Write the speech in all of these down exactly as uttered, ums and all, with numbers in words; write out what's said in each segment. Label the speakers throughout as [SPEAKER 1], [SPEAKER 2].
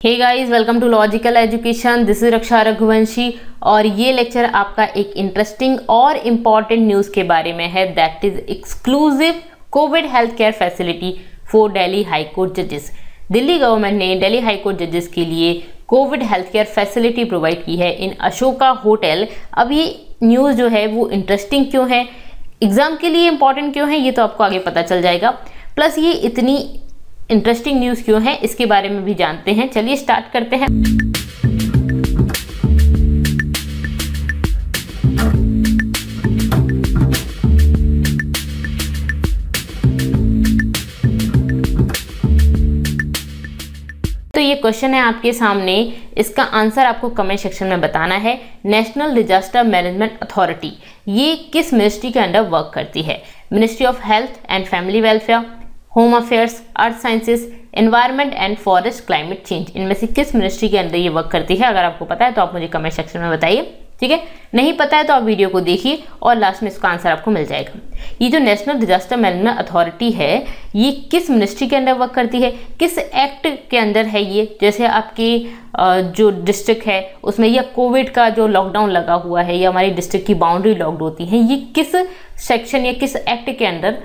[SPEAKER 1] Hey guys, welcome to logical education. This is Raksha Raghuvanshi और ये lecture आपका एक इंटरेस्टिंग और इम्पॉर्टेंट न्यूज़ के बारे में है, that is exclusive covid health care facility for Delhi high court जजेस। दिल्ली गवर्नमेंट ने दिल्ली हाई कोर्ट जजेस के लिए covid health care facility provide की है इन अशोका होटल। अब ये न्यूज़ जो है वो इंटरेस्टिंग क्यों है, एग्जाम के लिए इंपॉर्टेंट क्यों है, ये तो आपको आगे पता चल जाएगा। प्लस ये इतनी इंटरेस्टिंग न्यूज़ क्यों है इसके बारे में भी जानते हैं। चलिए स्टार्ट करते हैं। तो ये क्वेश्चन है आपके सामने, इसका आंसर आपको कमेंट सेक्शन में बताना है। नेशनल डिजास्टर मैनेजमेंट अथॉरिटी ये किस मिनिस्ट्री के अंडर वर्क करती है? Ministry of health and family welfare, home affairs, earth sciences, environment and forest climate change. इनमें से किस मिनिस्ट्री के अंदर ये वर्क करती है? अगर आपको पता है तो आप मुझे कमेंट सेक्शन में बताइए, ठीक है। नहीं पता है तो आप वीडियो को देखिए और लास्ट में इसका आंसर आपको मिल जाएगा। ये जो नेशनल डिजास्टर मैनेजमेंट अथॉरिटी है ये किस मिनिस्ट्री के अंदर वर्क करती है, किस एक्ट के अंदर है ये? जैसे आपकी जो डिस्ट्रिक्ट है उसमें या कोविड का जो लॉकडाउन लगा हुआ है या हमारी डिस्ट्रिक्ट की बाउंड्री लॉक्ड होती है, ये किस सेक्शन या किस एक्ट के अंदर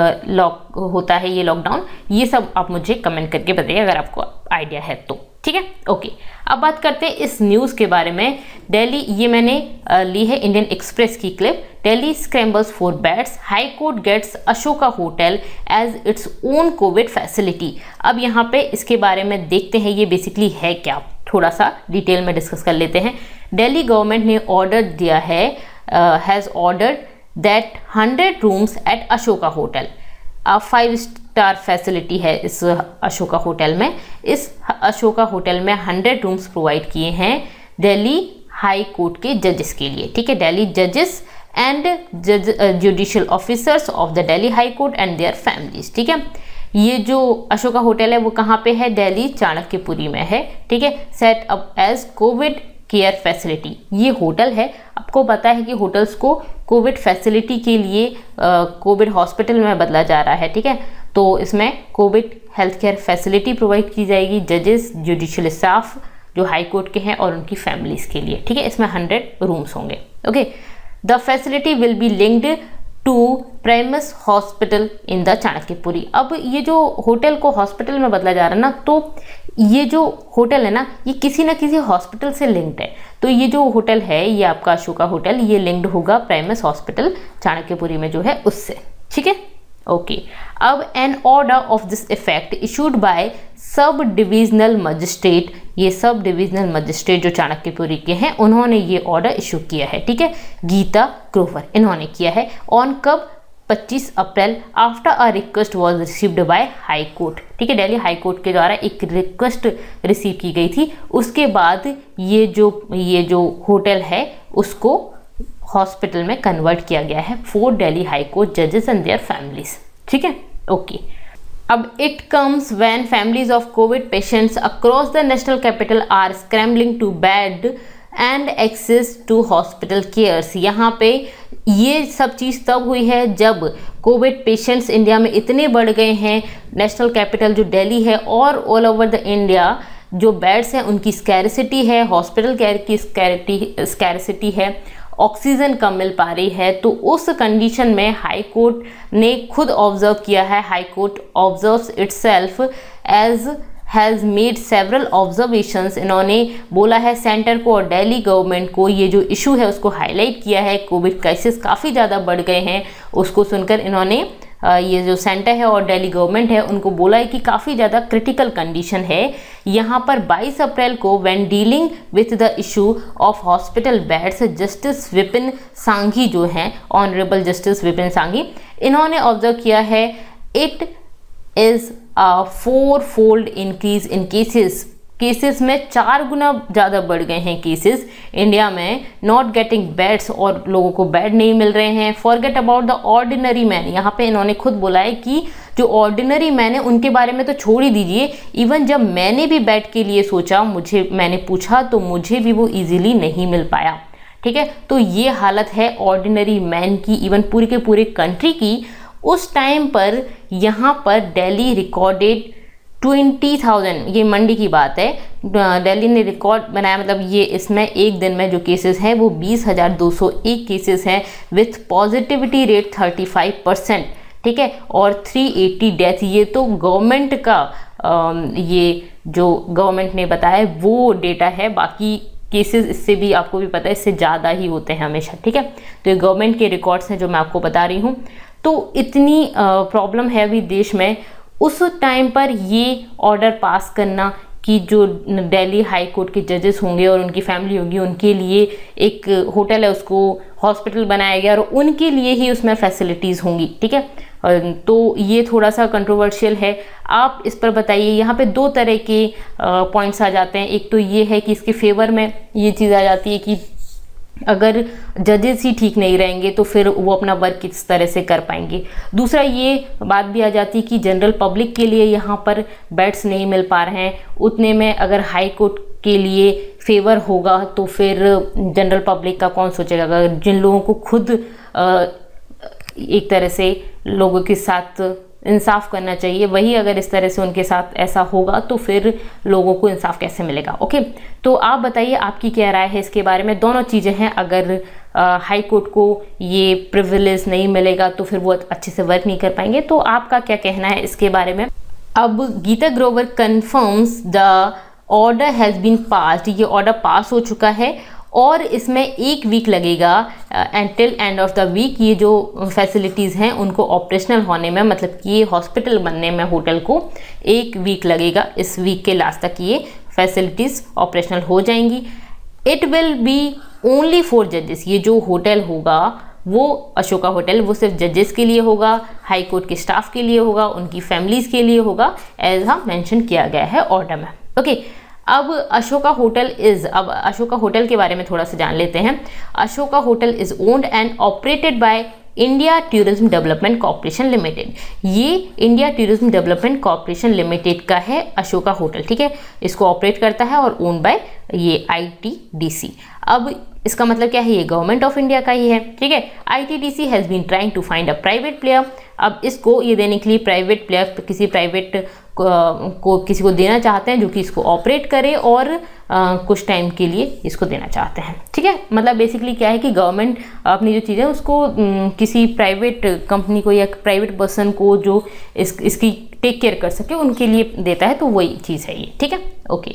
[SPEAKER 1] लॉक होता है ये लॉकडाउन? ये सब आप मुझे कमेंट करके बताइए अगर आपको आइडिया है तो, ठीक है। ओके, अब बात करते हैं इस न्यूज़ के बारे में। दिल्ली, ये मैंने ली है इंडियन एक्सप्रेस की clip. Delhi scrambles for beds, high court gets Ashoka hotel as its own covid facility. अब यहाँ पे इसके बारे में देखते हैं ये बेसिकली है क्या, थोड़ा सा डिटेल में डिस्कस कर लेते हैं। दिल्ली गवर्नमेंट ने ऑर्डर दिया है, has ordered that hundred rooms at Ashoka hotel, five star facility है इस अशोका होटल में। इस अशोका होटल में हंड्रेड रूम्स प्रोवाइड किए हैं दिल्ली हाई कोर्ट के जजेस के लिए, ठीक है। दिल्ली जजेस and judicial officers of the Delhi high court and their families, ठीक है। ये जो अशोका होटल है वो कहाँ पे है? दिल्ली चाणक्यपुरी में है, ठीक है। Set up as covid care facility, ये होटल है। आपको पता है कि होटल्स को कोविड फैसिलिटी के लिए कोविड हॉस्पिटल में बदला जा रहा है, ठीक है। तो इसमें covid health care facility provide की जाएगी जजेस, जुडिशियल स्टाफ जो हाई कोर्ट के हैं और उनकी फैमिलीज के लिए, ठीक है। इसमें हंड्रेड रूम्स होंगे, okay. The facility will be linked to Primus hospital in the Chanakyapuri. अब ये जो होटल को हॉस्पिटल में बदला जा रहा है ना, तो ये जो होटल है ना ये किसी ना किसी हॉस्पिटल से लिंक्ड है। तो ये जो होटल है ये आपका अशोका होटल, ये लिंक्ड होगा प्रेमिस हॉस्पिटल चाणक्यपुरी में जो है उससे, ठीक है। ओके, अब an order of this effect issued by sub divisional magistrate, ये सब डिविजनल मजिस्ट्रेट जो चाणक्यपुरी के हैं उन्होंने ये ऑर्डर इशू किया है, ठीक है। गीता ग्रोवर इन्होंने किया है। ऑन कब? पच्चीस April, after a request was received by high court, ठीक है। दिल्ली हाई कोर्ट के द्वारा एक रिक्वेस्ट रिसीव की गई थी, उसके बाद ये जो ये जो होटल है उसको हॉस्पिटल में कन्वर्ट किया गया है फॉर दिल्ली हाई कोर्ट जजेस एंड देयर फैमिलीज, ठीक है। ओके, अब it comes when families of covid patients across the national capital are scrambling to bed and access to hospital cares. यहाँ पे ये सब चीज़ तब हुई है जब कोविड पेशेंट्स इंडिया में इतने बढ़ गए हैं, नेशनल कैपिटल जो दिल्ली है और ऑल ओवर द इंडिया जो बेड्स हैं उनकी स्कैरसिटी है, हॉस्पिटल केयर की स्कैरिटी स्कैरसिटी है, ऑक्सीजन कम मिल पा रही है। तो उस कंडीशन में हाई कोर्ट ने खुद ऑब्जर्व किया है, high court observes itself as has made several observations. इन्होंने बोला है सेंटर को और दिल्ली गवर्नमेंट को, ये जो इशू है उसको हाईलाइट किया है। कोविड केसेस काफ़ी ज़्यादा बढ़ गए हैं, उसको सुनकर इन्होंने ये जो सेंटर है और दिल्ली गवर्नमेंट है उनको बोला है कि काफ़ी ज़्यादा क्रिटिकल कंडीशन है। यहाँ पर बाईस अप्रैल को when dealing with the issue of hospital beds, justice Vipin Sanghi जो हैं, ऑनरेबल जस्टिस विपिन सांघी, इन्होंने ऑब्जर्व किया है it is a four fold increase in cases, cases में चार गुना ज़्यादा बढ़ गए हैं केसेस इंडिया में। नॉट गेटिंग बेड्स, और लोगों को बेड नहीं मिल रहे हैं। Forget about the ordinary man, यहाँ पे इन्होंने खुद बोला है कि जो ऑर्डिनरी मैन है उनके बारे में तो छोड़ ही दीजिए, इवन जब मैंने भी बेड के लिए सोचा, मुझे मैंने पूछा तो मुझे भी वो ईजिली नहीं मिल पाया, ठीक है। तो ये हालत है ऑर्डिनरी मैन की, इवन पूरे के पूरे कंट्री की। उस टाइम पर यहाँ पर दिल्ली रिकॉर्डेड ट्वेंटी थाउजेंड, ये मंडे की बात है, दिल्ली ने रिकॉर्ड बनाया। मतलब ये इसमें एक दिन में जो केसेस हैं वो बीस हज़ार दो सौ एक केसेस हैं with positivity rate thirty five percent, ठीक है, और तीन सौ अस्सी डेथ। ये तो गवर्नमेंट का आ, ये जो गवर्नमेंट ने बताया वो डेटा है, बाकी केसेस इससे भी आपको भी पता है इससे ज़्यादा ही होते हैं हमेशा, ठीक है। तो ये गवर्नमेंट के रिकॉर्ड्स हैं जो मैं आपको बता रही हूँ। तो इतनी प्रॉब्लम है अभी देश में, उस टाइम पर ये ऑर्डर पास करना कि जो दिल्ली हाई कोर्ट के जजेस होंगे और उनकी फैमिली होगी, उनके लिए एक होटल है उसको हॉस्पिटल बनाया गया और उनके लिए ही उसमें फैसिलिटीज़ होंगी, ठीक है। तो ये थोड़ा सा कंट्रोवर्शियल है। आप इस पर बताइए। यहाँ पे दो तरह के पॉइंट्स आ जाते हैं। एक तो ये है कि इसके फेवर में ये चीज़ आ जाती है कि अगर जजेस ही ठीक नहीं रहेंगे तो फिर वो अपना वर्क किस तरह से कर पाएंगे। दूसरा ये बात भी आ जाती है कि जनरल पब्लिक के लिए यहाँ पर बेड्स नहीं मिल पा रहे हैं उतने में। अगर हाई कोर्ट के लिए फेवर होगा तो फिर जनरल पब्लिक का कौन सोचेगा। अगर जिन लोगों को खुद आ, एक तरह से लोगों के साथ इंसाफ करना चाहिए, वही अगर इस तरह से उनके साथ ऐसा होगा तो फिर लोगों को इंसाफ कैसे मिलेगा। ओके, तो आप बताइए आपकी क्या राय है इसके बारे में। दोनों चीज़ें हैं, अगर हाई कोर्ट को ये प्रिविलेज नहीं मिलेगा तो फिर वो अच्छे से वर्क नहीं कर पाएंगे। तो आपका क्या कहना है इसके बारे में। अब Geeta Grover confirms the order has been passed. ये ऑर्डर पास हो चुका है और इसमें एक वीक लगेगा until end of the week. ये जो फैसिलिटीज़ हैं उनको ऑपरेशनल होने में, मतलब कि ये हॉस्पिटल बनने में होटल को एक वीक लगेगा। इस वीक के लास्ट तक ये फैसिलिटीज़ ऑपरेशनल हो जाएंगी। It will be only for जजेस। ये जो होटल होगा वो अशोका होटल वो सिर्फ जजेस के लिए होगा, हाई कोर्ट के स्टाफ के लिए होगा, उनकी फैमिलीज़ के लिए होगा, एज हा मेंशन किया गया है ऑर्डर में। ओके, अब अशोका होटल इज़, अब अशोका होटल के बारे में थोड़ा सा जान लेते हैं। Ashoka hotel is owned and operated by India tourism development corporation limited. ये India tourism development corporation limited का है अशोका होटल, ठीक है। इसको ऑपरेट करता है और ओन बाय ये आई टी डी सी। अब इसका मतलब क्या है, ये गवर्नमेंट ऑफ इंडिया का ही है, ठीक है। I T D C has been trying to find a private player. अब इसको ये देने के लिए प्राइवेट प्लेयर, किसी प्राइवेट को किसी को देना चाहते हैं जो कि इसको ऑपरेट करे और आ, कुछ टाइम के लिए इसको देना चाहते हैं, ठीक है। मतलब बेसिकली क्या है कि गवर्नमेंट अपनी जो चीज़ें उसको न, किसी प्राइवेट कंपनी को या प्राइवेट पर्सन को जो इस इसकी टेक केयर कर सके उनके लिए देता है, तो वही चीज़ है ये, ठीक है। ओके,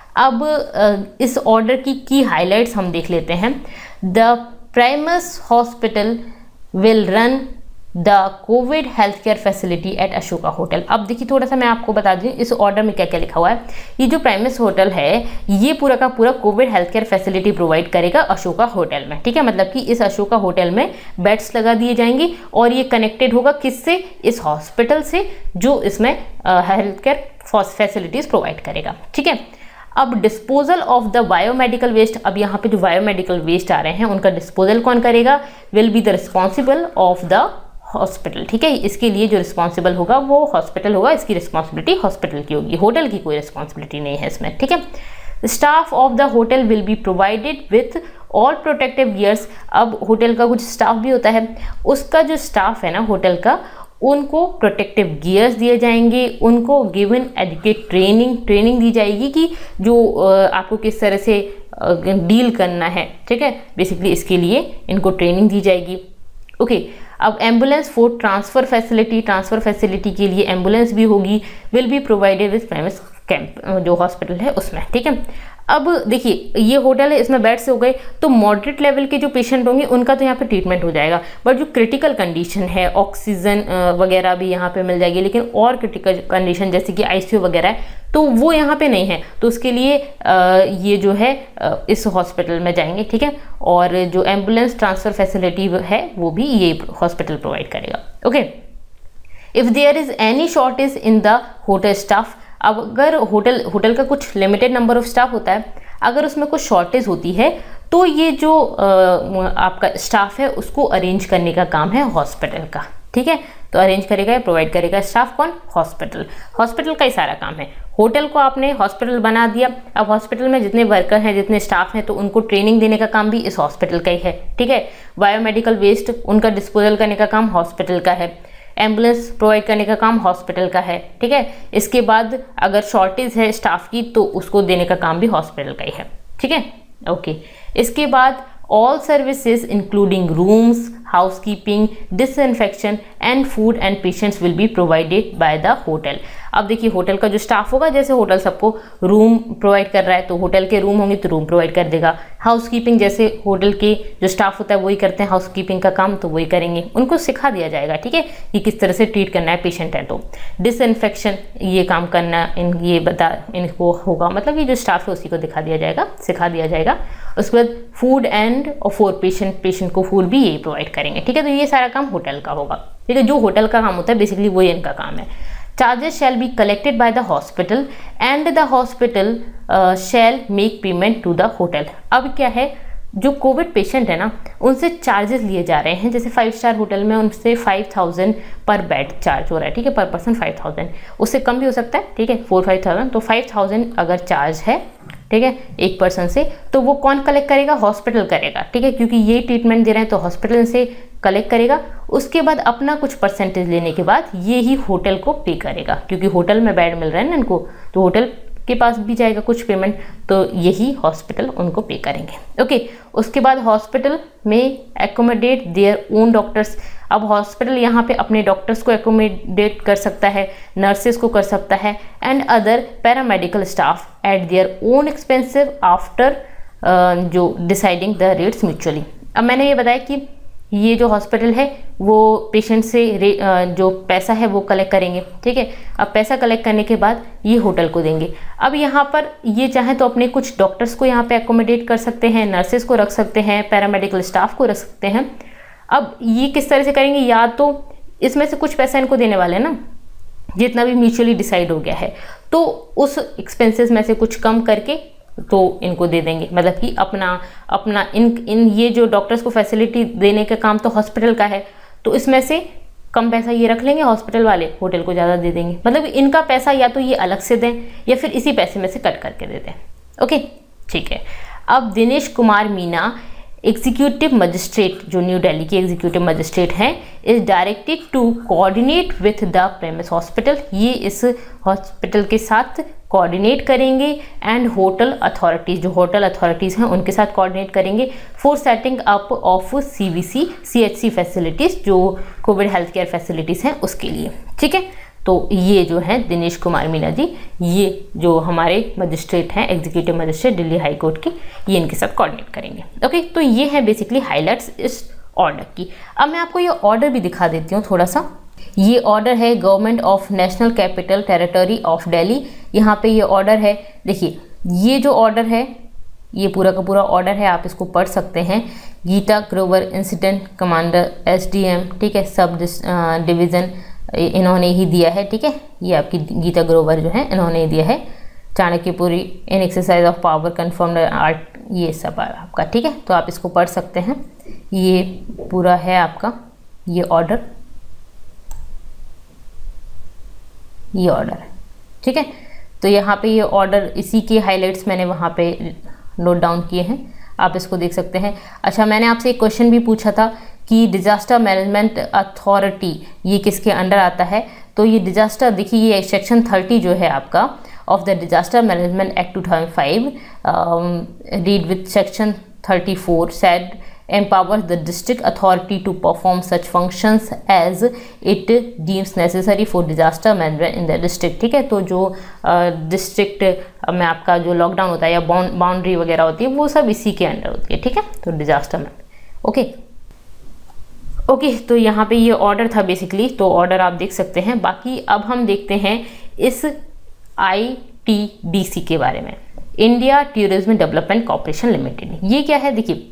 [SPEAKER 1] अब इस ऑर्डर की की हाइलाइट्स हम देख लेते हैं। The Primus hospital will run the covid health care facility at Ashoka hotel. अब देखिए थोड़ा सा मैं आपको बता दूं इस ऑर्डर में क्या क्या लिखा हुआ है। ये जो प्राइमस होटल है ये पूरा का पूरा covid health care facility provide करेगा अशोका होटल में, ठीक है। मतलब कि इस अशोका होटल में बेड्स लगा दिए जाएंगे और ये कनेक्टेड होगा किससे, इस हॉस्पिटल से जो इसमें हेल्थ केयर फैसिलिटीज प्रोवाइड करेगा, ठीक है। अब disposal of the biomedical waste, अब यहाँ पे जो बायोमेडिकल वेस्ट आ रहे हैं उनका डिस्पोजल कौन करेगा, will be the responsible of the hospital, ठीक है। इसके लिए जो रिस्पॉन्सिबल होगा वो हॉस्पिटल होगा, इसकी रिस्पॉन्सिबिलिटी हॉस्पिटल की होगी, होटल की कोई रिस्पॉन्सिबिलिटी नहीं है इसमें, ठीक है। Staff of the hotel will be provided with all protective gears. अब होटल का कुछ स्टाफ भी होता है, उसका जो स्टाफ है ना होटल का, उनको प्रोटेक्टिव गियर्स दिए जाएंगे, उनको गिवन एजुकेट ट्रेनिंग ट्रेनिंग दी जाएगी कि जो आपको किस तरह से डील करना है, ठीक है। बेसिकली इसके लिए इनको ट्रेनिंग दी जाएगी। ओके, अब ambulance for transfer facility, transfer facility के लिए एम्बुलेंस भी होगी, will be provided with Primus camp जो हॉस्पिटल है उसमें, ठीक है। अब देखिए ये होटल है, इसमें बेड्स हो गए, तो मॉडरेट लेवल के जो पेशेंट होंगे उनका तो यहाँ पे ट्रीटमेंट हो जाएगा, बट जो क्रिटिकल कंडीशन है ऑक्सीजन वगैरह भी यहाँ पे मिल जाएगी, लेकिन और क्रिटिकल कंडीशन जैसे कि आईसीयू वगैरह है तो वो यहाँ पे नहीं है, तो उसके लिए आ, ये जो है आ, इस हॉस्पिटल में जाएंगे, ठीक है। और जो एम्बुलेंस ट्रांसफ़र फैसिलिटी है वो भी ये हॉस्पिटल प्रोवाइड करेगा। Okay, if there is any shortage in the hotel staff, अब अगर होटल होटल का कुछ लिमिटेड नंबर ऑफ स्टाफ होता है, अगर उसमें कुछ शॉर्टेज होती है तो ये जो आ, आपका स्टाफ है उसको अरेंज करने का काम है हॉस्पिटल का, ठीक है। तो अरेंज करेगा या प्रोवाइड करेगा स्टाफ कौन, हॉस्पिटल। हॉस्पिटल का ही सारा काम है। होटल को आपने हॉस्पिटल बना दिया, अब हॉस्पिटल में जितने वर्कर हैं जितने स्टाफ हैं तो उनको ट्रेनिंग देने का काम भी इस हॉस्पिटल का ही है, ठीक है। बायोमेडिकल वेस्ट उनका डिस्पोजल करने का काम हॉस्पिटल का है। एम्बुलेंस प्रोवाइड करने का काम हॉस्पिटल का है, ठीक है। इसके बाद अगर शॉर्टेज है स्टाफ की तो उसको देने का काम भी हॉस्पिटल का ही है, ठीक है, ओके। इसके बाद all services including rooms, housekeeping, disinfection and food and patients will be provided by the hotel। अब देखिए होटल का जो स्टाफ होगा, जैसे होटल सबको रूम प्रोवाइड कर रहा है तो होटल के रूम होंगे तो रूम प्रोवाइड कर देगा। हाउसकीपिंग जैसे होटल के जो स्टाफ होता है वही करते हैं हाउसकीपिंग का काम, तो वही करेंगे, उनको सिखा दिया जाएगा, ठीक है, कि किस तरह से ट्रीट करना है पेशेंट है। तो डिसइंफेक्शन ये काम करना इन ये बता इनको होगा, मतलब ये जो स्टाफ है उसी को दिखा दिया जाएगा, सिखा दिया जाएगा। उसके बाद food and for patient, patient को फूड भी यही प्रोवाइड करेंगे, ठीक है। तो ये सारा काम होटल का होगा, ठीक है, जो होटल का काम होता है बेसिकली वही इनका काम है। Charges shall be collected by the hospital and the hospital shall make payment to the hotel. अब क्या है, जो कोविड पेशेंट है ना उनसे चार्जेस लिए जा रहे हैं, जैसे फाइव स्टार होटल में उनसे five thousand per bed charge हो रहा है, ठीक है, पर पर्सन फाइव थाउजेंड, उससे कम भी हो सकता है, ठीक है, फोर फाइव थाउजेंड तो फाइव थाउजेंड अगर चार्ज है, ठीक है, एक पर्सन से, तो वो कौन कलेक्ट करेगा, हॉस्पिटल करेगा, ठीक है, क्योंकि ये ट्रीटमेंट दे रहे हैं तो हॉस्पिटल से कलेक्ट करेगा। उसके बाद अपना कुछ परसेंटेज लेने के बाद ये ही होटल को पे करेगा, क्योंकि होटल में बेड मिल रहा है ना इनको, तो होटल के पास भी जाएगा कुछ पेमेंट, तो यही हॉस्पिटल उनको पे करेंगे, ओके। उसके बाद हॉस्पिटल में एकोमोडेट देयर ओन डॉक्टर्स। अब हॉस्पिटल यहाँ पे अपने डॉक्टर्स को एकोमोडेट कर सकता है, नर्सेस को कर सकता है, and other paramedical staff at their own expensive after जो डिसाइडिंग द रेट्स म्यूचुअली। अब मैंने ये बताया कि ये जो हॉस्पिटल है वो पेशेंट से जो पैसा है वो कलेक्ट करेंगे, ठीक है। अब पैसा कलेक्ट करने के बाद ये होटल को देंगे। अब यहाँ पर ये चाहे तो अपने कुछ डॉक्टर्स को यहाँ पे एकोमोडेट कर सकते हैं, नर्सेस को रख सकते हैं, पैरामेडिकल स्टाफ को रख सकते हैं। अब ये किस तरह से करेंगे, या तो इसमें से कुछ पैसा इनको देने वाले हैं ना, जितना भी म्यूचुअली डिसाइड हो गया है, तो उस एक्सपेंसेस में से कुछ कम करके तो इनको दे देंगे, मतलब कि अपना अपना इन इन ये जो डॉक्टर्स को फैसिलिटी देने का काम तो हॉस्पिटल का है, तो इसमें से कम पैसा ये रख लेंगे हॉस्पिटल वाले, होटल को ज़्यादा दे देंगे, मतलब इनका पैसा या तो ये अलग से दें या फिर इसी पैसे में से कट करके दे दें, ओके, ठीक है। अब दिनेश कुमार मीना एग्जीक्यूटिव मजिस्ट्रेट, जो न्यू दिल्ली के एग्जीक्यूटिव मजिस्ट्रेट हैं, is directed to coordinate with the premise hospital. ये इस हॉस्पिटल के साथ कोऑर्डिनेट करेंगे एंड होटल अथॉरिटीज़, जो होटल अथॉरिटीज़ हैं उनके साथ कोऑर्डिनेट करेंगे for setting up of CVC CHC facilities, जो कोविड हेल्थ केयर फैसिलिटीज़ हैं उसके लिए, ठीक है। तो ये जो है दिनेश कुमार मीना जी, ये जो हमारे मजिस्ट्रेट हैं, executive magistrate Delhi high court के, ये इनके साथ कोऑर्डिनेट करेंगे, ओके। तो ये है बेसिकली हाइलाइट्स इस ऑर्डर की। अब मैं आपको ये ऑर्डर भी दिखा देती हूँ थोड़ा सा। ये ऑर्डर है government of national capital territory of Delhi, यहाँ पे ये ऑर्डर है। देखिए ये जो ऑर्डर है ये पूरा का पूरा ऑर्डर है, आप इसको पढ़ सकते हैं। Geeta Grover incident commander SDM, ठीक है, सब डिवीज़न, इन्होंने ही दिया है, ठीक है। ये आपकी गीता ग्रोवर जो है इन्होंने ही दिया है। Chanakyapuri in exercise of power confirmed art, ये सब आपका, ठीक है। तो आप इसको पढ़ सकते हैं, ये पूरा है आपका ये ऑर्डर, ये ऑर्डर है, ठीक है। तो यहाँ पे ये ऑर्डर, इसी के हाइलाइट्स मैंने वहाँ पे नोट डाउन किए हैं, आप इसको देख सकते हैं। अच्छा, मैंने आपसे एक क्वेश्चन भी पूछा था कि डिजास्टर मैनेजमेंट अथॉरिटी ये किसके अंडर आता है, तो ये डिजास्टर, देखिए ये सेक्शन थर्टी जो है आपका of the disaster management act two thousand five, read with section thirty four said empowers the district authority to perform such functions as it deems necessary for disaster management in the district, ठीक है। तो जो district uh, में आपका जो lockdown होता है या बाउंड्री वगैरह होती है वो सब इसी के अंडर होती है, ठीक है। तो डिजास्टर में, ओके ओके तो यहाँ पे ये ऑर्डर था बेसिकली, तो ऑर्डर आप देख सकते हैं। बाकी अब हम देखते हैं इस आई टी डी सी के बारे में, India tourism development corporation limited. ये क्या है, देखिए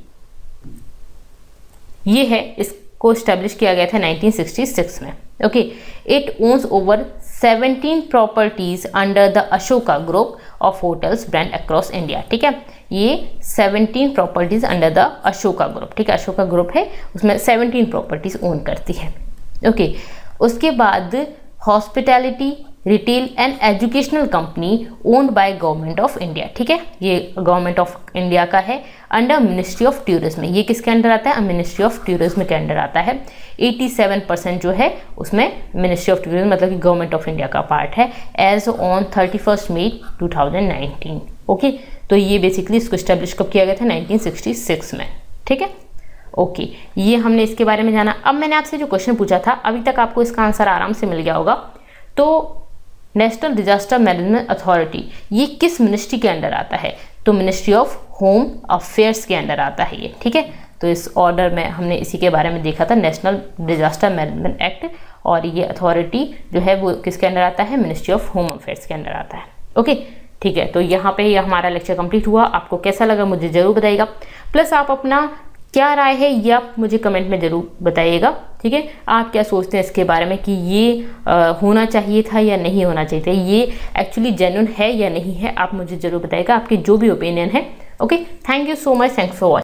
[SPEAKER 1] ये है, इसको स्टैब्लिश किया गया था नाइनटीन सिक्सटी सिक्स में, okay. It owns over seventeen properties under the Ashoka group of hotels brand across India, ठीक है। ये seventeen properties under the Ashoka group, ठीक है, अशोका ग्रुप है उसमें सेवनटीन प्रॉपर्टीज ओन करती है, ओके। उसके बाद hospitality retail and educational company owned by government of India. ठीक है, ये गवर्नमेंट ऑफ इंडिया का है अंडर मिनिस्ट्री ऑफ टूरिज्म। ये किसके अंडर आता है? मिनिस्ट्री ऑफ टूरिज्म के अंडर आता है। सत्तासी परसेंट जो है उसमें मिनिस्ट्री ऑफ टूरिज्म मतलब कि गवर्नमेंट ऑफ इंडिया का पार्ट है as on thirty first May two thousand nineteen. Okay, तो ये बेसिकली इसको स्टैब्लिश कब किया गया था? नाइनटीन सिक्सटी सिक्स में। ठीक है, ओके okay, ये हमने इसके बारे में जाना। अब मैंने आपसे जो क्वेश्चन पूछा था अभी तक आपको इसका आंसर आराम से मिल गया होगा। तो नेशनल डिजास्टर मैनेजमेंट अथॉरिटी ये किस मिनिस्ट्री के अंडर आता है? तो मिनिस्ट्री ऑफ होम अफेयर्स के अंडर आता है ये। ठीक है, तो इस ऑर्डर में हमने इसी के बारे में देखा था, नेशनल डिजास्टर मैनेजमेंट एक्ट, और ये अथॉरिटी जो है वो किसके अंडर आता है? मिनिस्ट्री ऑफ होम अफेयर्स के अंडर आता है। ओके ठीक है, तो यहाँ पे ये हमारा लेक्चर कंप्लीट हुआ। आपको कैसा लगा मुझे ज़रूर बताइएगा, प्लस आप अपना क्या राय है ये आप मुझे कमेंट में ज़रूर बताइएगा। ठीक है, आप क्या सोचते हैं इसके बारे में कि ये आ, होना चाहिए था या नहीं होना चाहिए था, ये एक्चुअली जेन्युइन है या नहीं है, आप मुझे ज़रूर बताइएगा, आपके जो भी ओपिनियन है। Okay, thank you so much, thanks for watching.